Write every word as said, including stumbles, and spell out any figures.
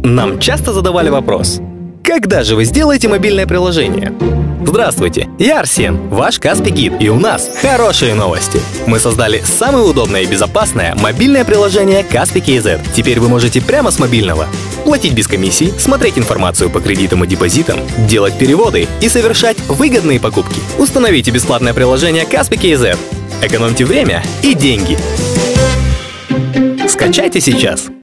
Нам часто задавали вопрос: когда же вы сделаете мобильное приложение? Здравствуйте, я Арсен, ваш Каспий Гид, и у нас хорошие новости. Мы создали самое удобное и безопасное мобильное приложение Каспий кей зет. Теперь вы можете прямо с мобильного платить без комиссий, смотреть информацию по кредитам и депозитам, делать переводы и совершать выгодные покупки. Установите бесплатное приложение Каспий кей зет. Экономьте время и деньги. Скачайте сейчас.